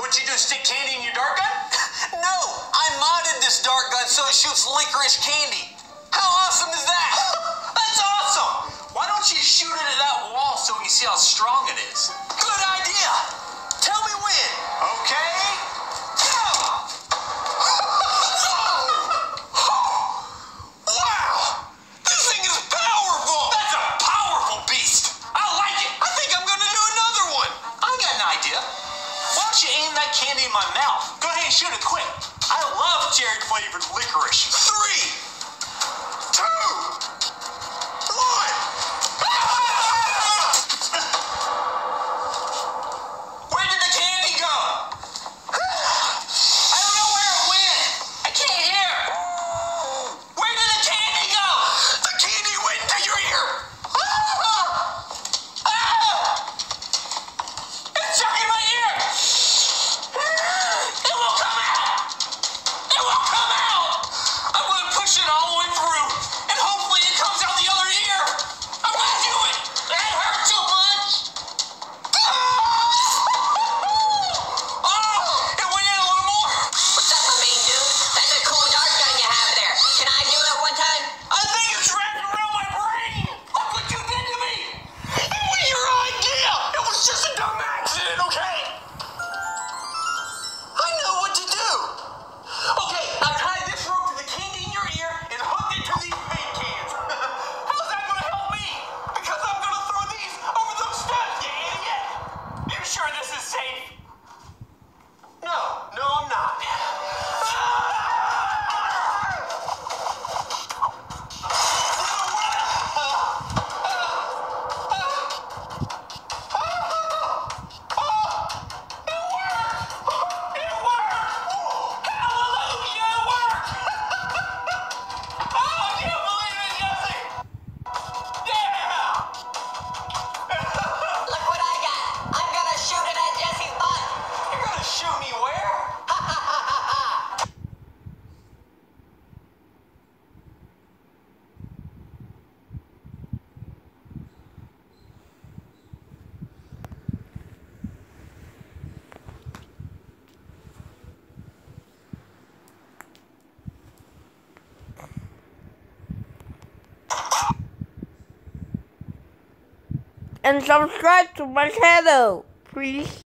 What'd you do, stick candy in your dart gun? No, I modded this dart gun so it shoots licorice candy. How awesome is that? That's awesome. Why don't you shoot it at that wall so we can see how strong it is? Good idea. Tell me when. Okay. Go. Wow. This thing is powerful. That's a powerful beast. I like it. I think I'm going to do another one. I got an idea. Why don't you aim that candy in my mouth? Go ahead and shoot it quick. I love cherry-flavored licorice. 3, 2, 1. Where did the candy go? I don't know where it went. I can't hear. Where did the candy go? The candy went into your ear. It's stuck in my ear. It won't come out. It won't come out. I'm going to push it all the way through, and hopefully it comes out the other ear. I'm going to do it. That hurt so much. Oh, it went in a little more. What's up, my main dude? That's a cool dart gun you have there. Can I do it one time? I think it's wrapped around my brain. Look what you did to me. It was your idea. It was just a dumb accident, okay? I know what to do. Okay, now tie this rope to the candy in your ear and hook it to these paint cans. How's that going to help me? Because I'm going to throw these over those steps, you idiot. You sure this is safe? No, I'm not. Look what I got. I'm gonna shoot it at Jesse's butt. You're gonna shoot me where? And subscribe to my channel, please.